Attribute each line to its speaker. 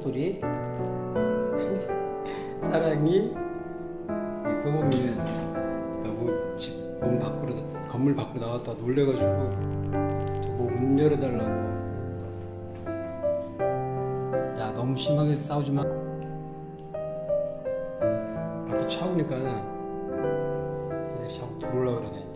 Speaker 1: 목도리 사랑이 효범이는 문 밖으로 건물 밖으로 나왔다 놀래가지고 뭐 문 열어달라고. 야 너무 심하게 싸우지 마. 밖에 차오니까 애들이 자꾸 들어오려고 그러네.